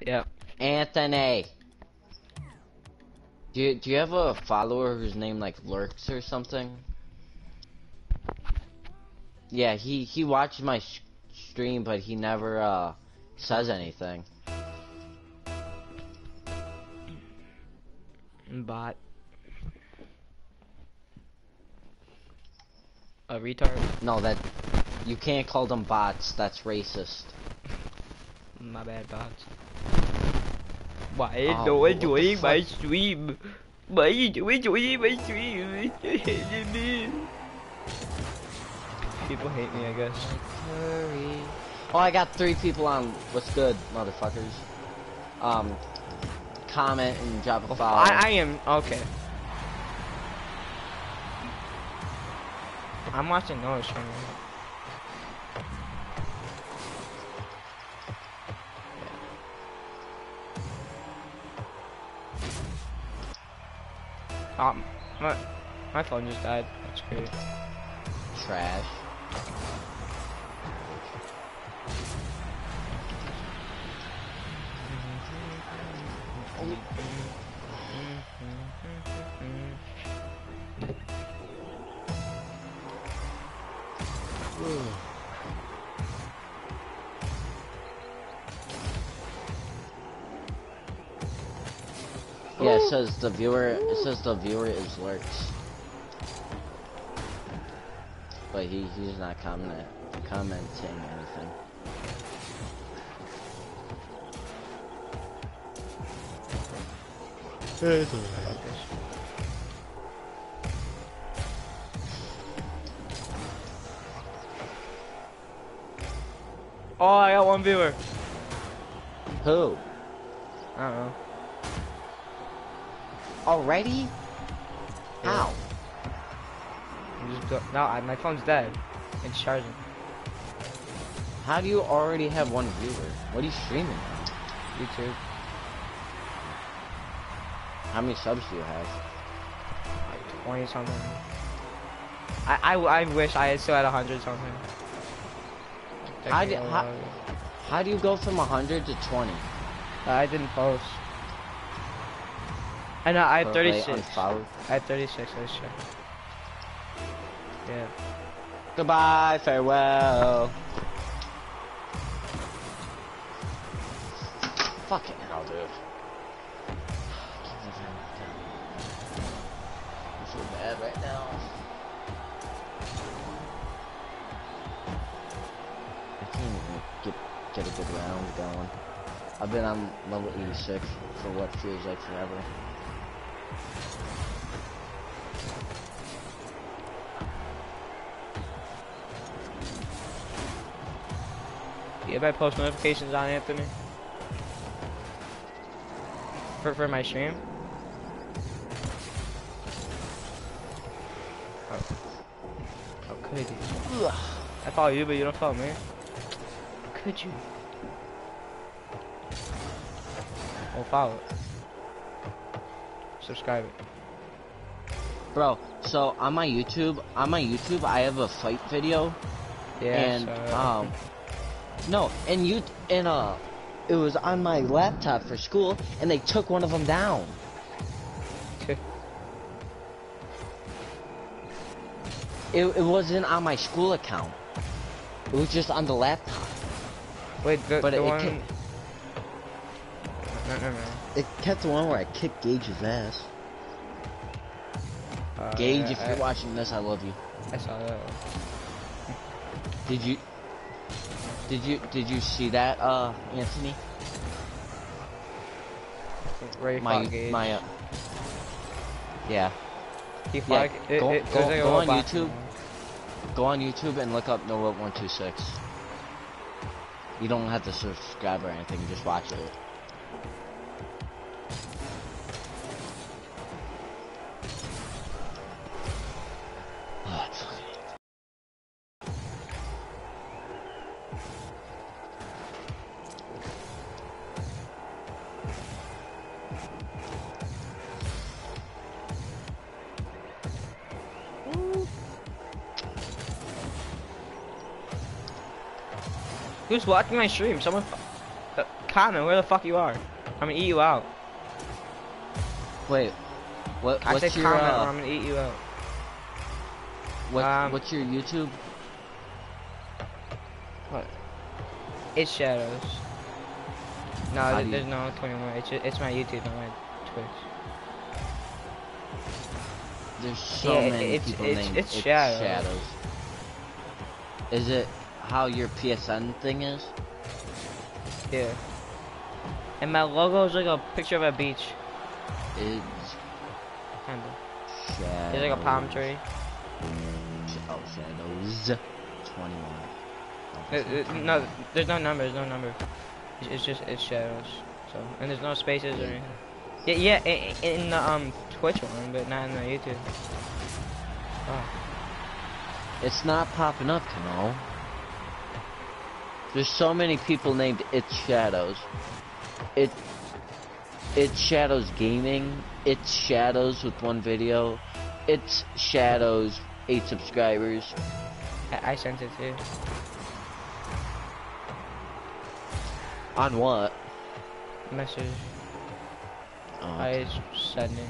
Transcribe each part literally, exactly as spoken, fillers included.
Yep. Anthony. Do you, do you have a follower whose name like Lurks or something? Yeah, he, he watches my sh stream, but he never, uh, says anything. Bot. A retard? No, that, you can't call them bots, that's racist. My bad, bots. Why is Oh, no one what the joining my fuck? stream? Why is no one joining my stream? People hate me, I guess. Hurry. Oh, I got three people on. What's good, motherfuckers? Um, comment and drop a follow. I, I am okay. I'm watching Noah stream. Um, my my phone just died. That's great. Trash. Yeah, it says the viewer. It says the viewer is Lurks, but he he's not comment commenting anything. Oh, I got one viewer. Who? I don't know. Already? How? I'm just go no, I, my phone's dead. It's charging. How do you already have one viewer? What are you streaming on? YouTube. How many subs do you have? Like twenty something. I, I, I wish I still had a hundred something. How do, how, how do you go from one hundred to twenty? I didn't post. I know, I have So, thirty-six. like, unfollowed? I have thirty-six, let's check. Yeah. Goodbye, farewell. Fucking hell, dude. I feel bad right now. I can't even get, get a good round going. I've been on level eighty-six for what feels like forever. Do you have post notifications on, Anthony? For, for my stream? Oh. How could you? I follow you, but you don't follow me. How could you? Well, follow it. Subscribe it. Bro, so on my YouTube, on my YouTube, I have a fight video. Yeah, and, so, um, no, and you, and, uh, it was on my laptop for school, and they took one of them down. Okay. It, it wasn't on my school account. It was just on the laptop. Wait, the, But the it, one... it, kept, No, no, no. it kept the one where I kicked Gage's ass. Uh, Gage, yeah, if you're I, watching this, I love you. I saw that. Did you, did you, did you see that, uh, Anthony? Where you My, fought Gage. my, uh, yeah. He Yeah, fought, it, go, it, go, it like go on robot. YouTube. Go on YouTube and look up No one two six. You don't have to subscribe or anything, just watch it. Oh, it's fucking- Who's watching my stream? Someone uh, comment where the fuck you are. I'm gonna eat you out. Wait, what? I What's said your comment uh, or I'm gonna eat you out. what? um, What's your YouTube? What? It's Shadows. No, How there- do there's you- no twenty-one. It's just, it's my YouTube, not my Twitch. There's so Yeah, many it's- people it's- named it's Shadows. Shadows. Is it how your P S N thing is? Yeah. And my logo is like a picture of a beach. It's Kinda. Shadows. There's like a palm tree. Oh, Shadows. twenty-one. Uh, uh, no, there's no number. There's no number. It's, it's just it's Shadows. So and there's no spaces or anything. Yeah, yeah, in, in the um Twitch one, but not in the YouTube. Oh. It's not popping up, you know. There's so many people named It's Shadows. It, it's Shadows Gaming. It's Shadows with one video. It's Shadows, eight subscribers. I, I sent it too. On what? Message. Oh, I sending.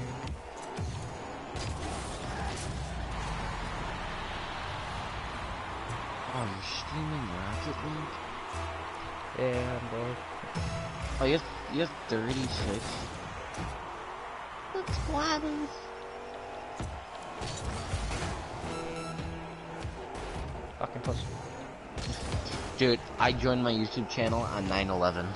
oh, you're streaming Rocket League? Yeah, I'm bored. Oh, you have you have thirty-six. That's wild. Fucking pussy. Dude, I joined my YouTube channel on nine eleven.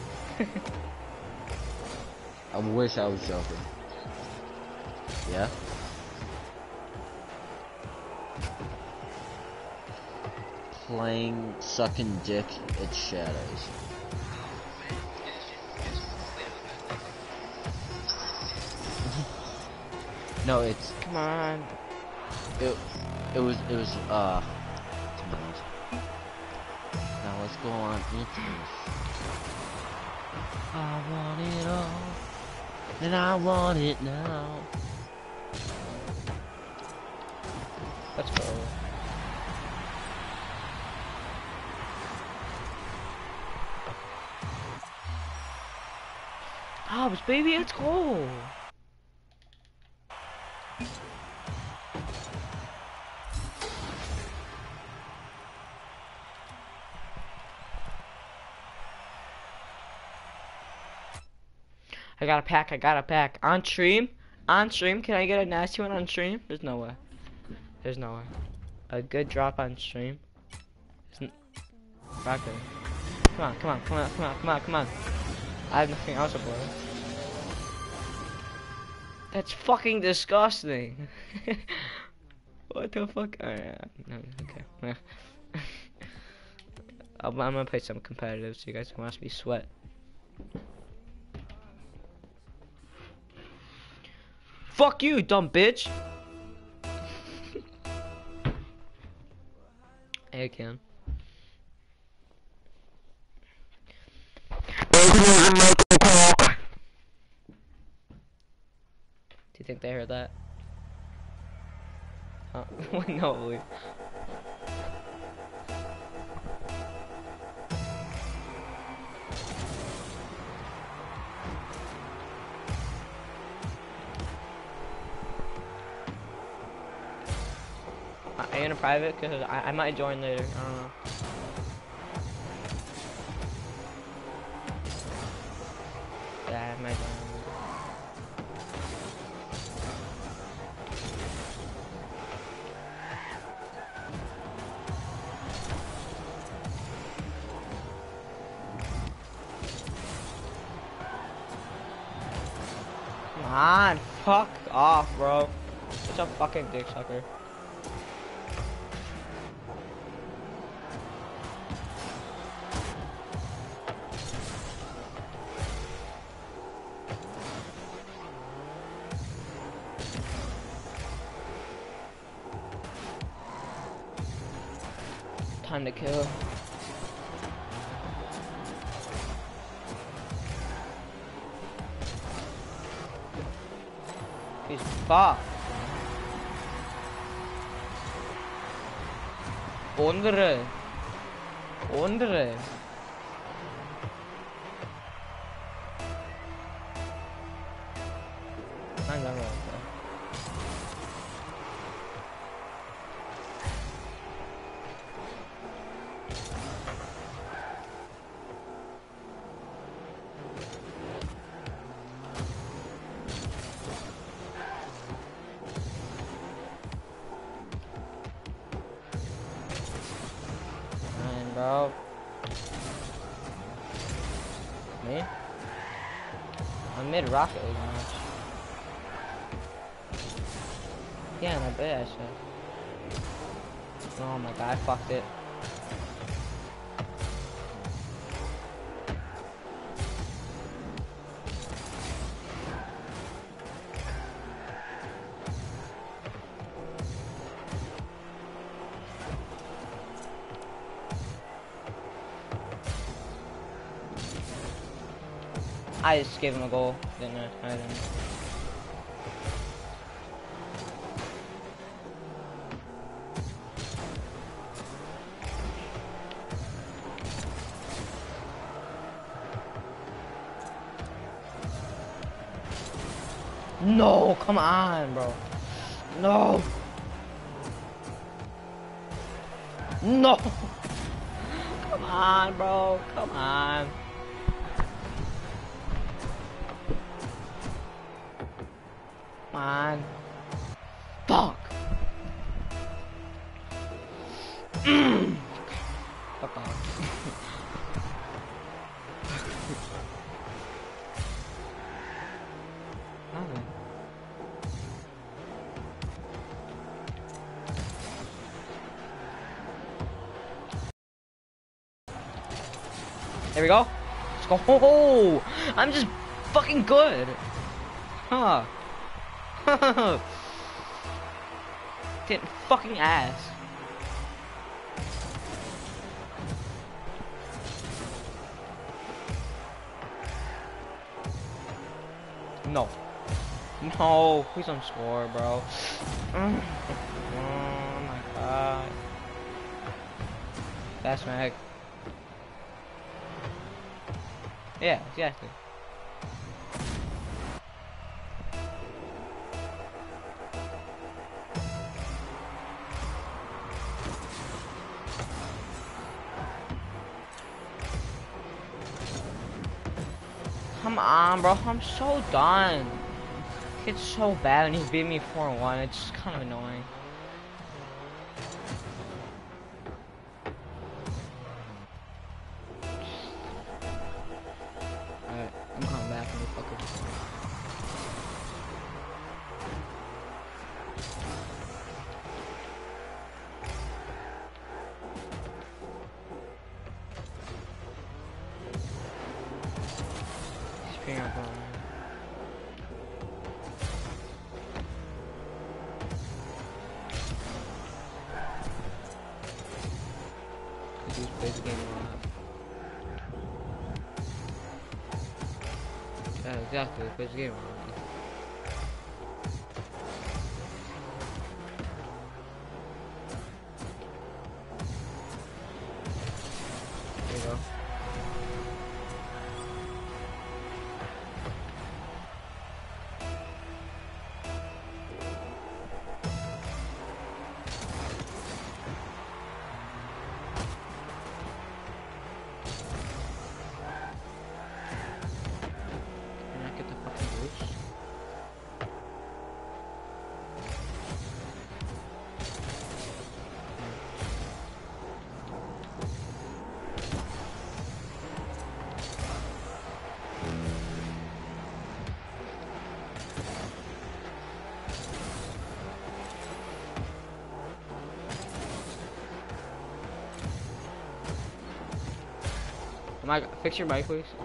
I wish I was joking. Yeah? Playing sucking dick, it's Shadows. No, it's Come on. it it was it was uh come on. Now let's go on into this. I want it all, and I want it now. Let's go. Hobbs, baby, let's go. I got a pack, I got a pack. On stream? On stream? Can I get a nasty one on stream? There's no way. There's no way. A good drop on stream? Isn't Rocket. Come on, come on, come on, come on, come on, come on. I have nothing else aboard. That's fucking disgusting. What the fuck? Alright, no, okay. I'm, I'm gonna play some competitive so you guys can watch me sweat. Fuck you, dumb bitch! Hey, Ken. Do you think they heard that? Huh? No, wait. Are you in a private? Cause I, I might join later. I don't know. Yeah, I might join. Come on, fuck off, bro. Such a fucking dick sucker. Time to kill. He's fucked. Ondre. Ondre. Not in general, man, bro. Me? I'm mid Rocket League match. Yeah, and I bet I should. Oh my god, I fucked it. I just gave him a goal, didn't I? I didn't. No, come on, bro. No. No. Come on, bro. Come on. Come on. Fuck. Mm. Fuck off. Nothing. There we go. Let's go. Oh, I'm just fucking good. Huh. Getting fucking ass. No. No, please don't score, bro. Oh my god. That's my heck. Yeah, exactly. Come on, bro. I'm so done. It's so bad when he beat me four one. It's just kind of annoying. Alright, I'm coming back, motherfucker. He's up on. He's plays the game a lot. Yeah, exactly. He plays the game a lot. There you go. Oh my god, fix your mic, please.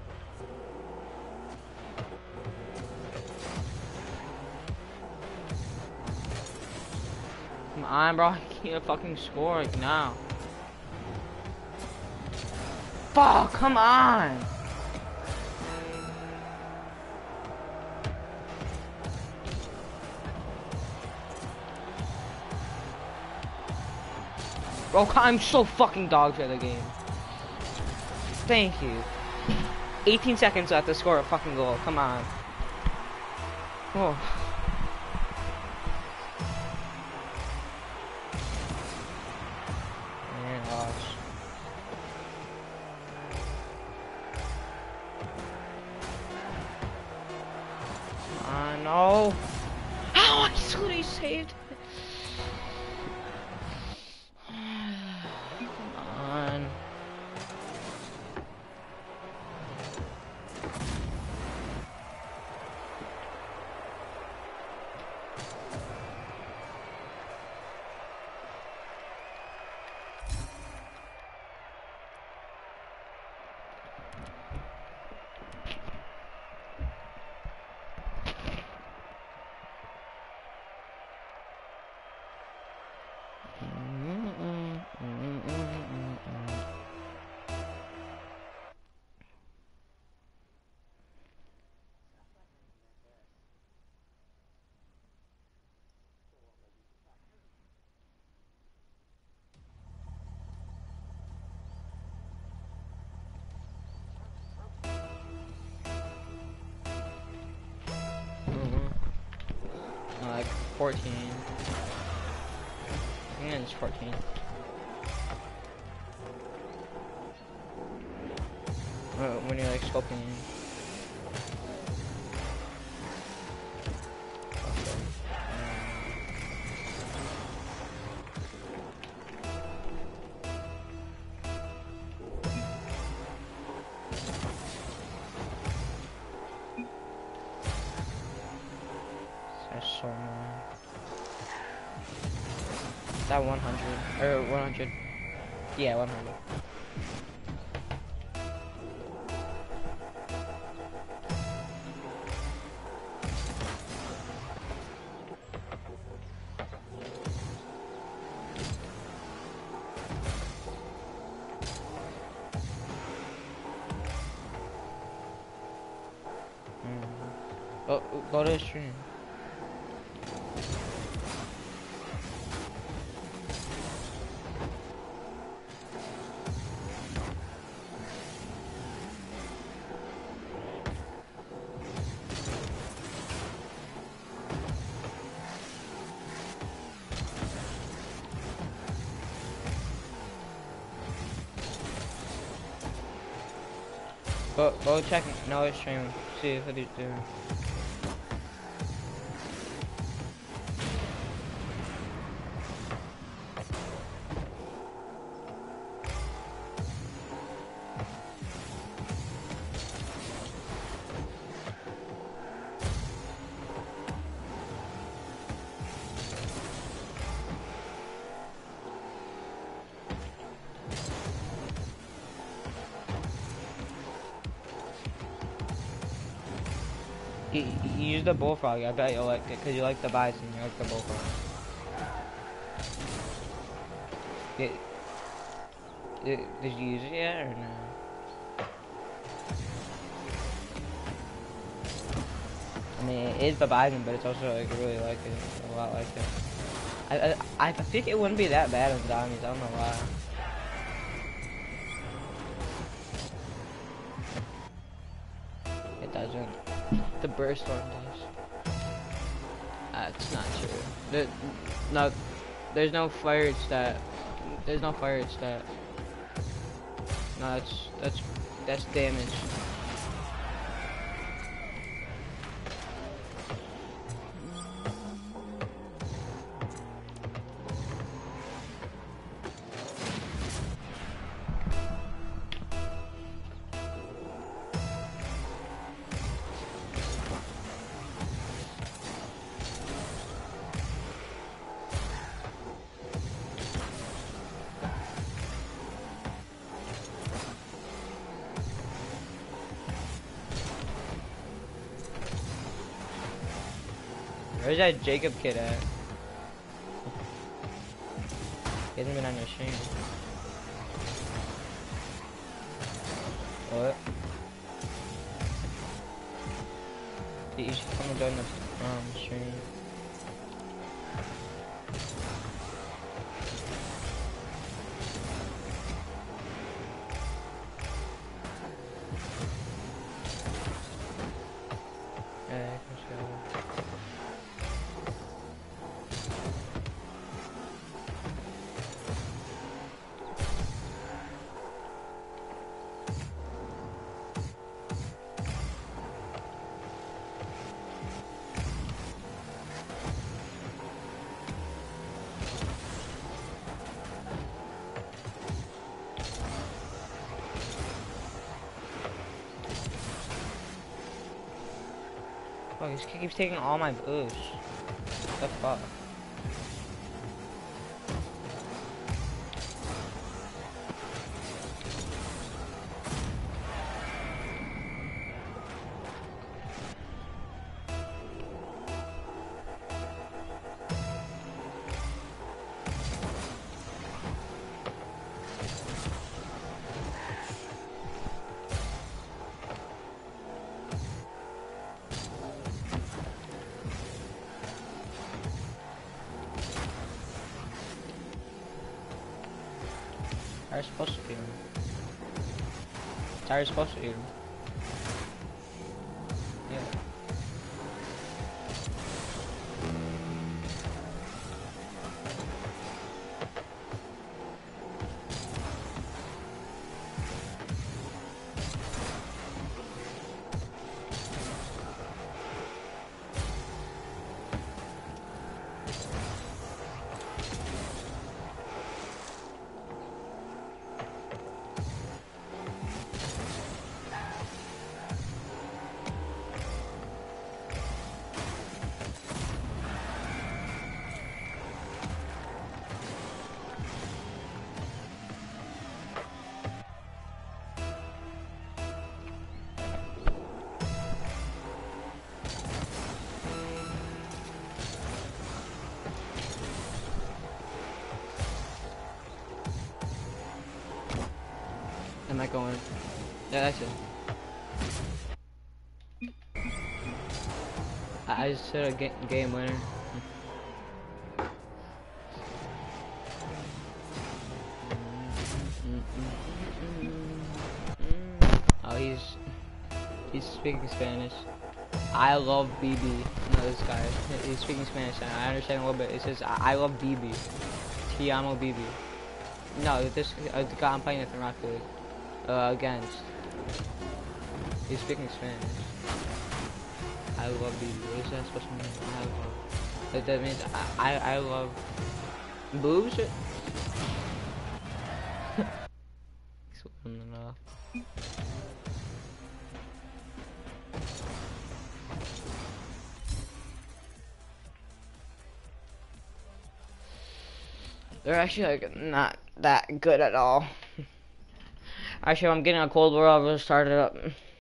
Come on, bro. I can't fucking score like now. Fuck, come on. Bro, I'm so fucking dog shit at the game. Thank you. eighteen seconds left to score a fucking goal. Come on. Oh. Man, lost. I know. How I swear he saved it. Come on. Like fourteen. I think it's fourteen. Uh, when you're like scoping in. That's so annoying. Is that one hundred? Or one hundred? Yeah, one hundred. Mm. Go, go to the stream. Go, go check Noah's stream, see what he's doing. You, you use the bullfrog, I bet you'll like it, because you like the bison, you like the bullfrog. Did, did, did you use it yet, or no? I mean, it is the bison, but it's also like really like it, a lot like it. I, I, I think it wouldn't be that bad in zombies, I don't know why. It doesn't. The burst storm does. That's not true. There, no, there's no fire stat. There's no fire stat. No, that's that's that's damage. Where's that Jacob kid at? He hasn't been on your stream. What? You should come and join the um, stream. Yeah, let's go. Oh, he keeps taking all my boosts. What the fuck? How are you supposed to eat him? How are you supposed to eat him? Yeah. Am I going? Yeah, that's it. I, I just hit a ga game winner. Oh, he's he's speaking Spanish. I love B B. No, this guy. He's speaking Spanish. And I understand a little bit. It says I, I love B B. Te amo B B. No, this uh, the guy I'm playing with in Rocket League. Uh, against. He's speaking Spanish. I love B B. What is that supposed to mean? I love. Like, that means I I, I love boobs. They're actually like not that good at all. Actually, I'm getting a Cold War. I'll start it up.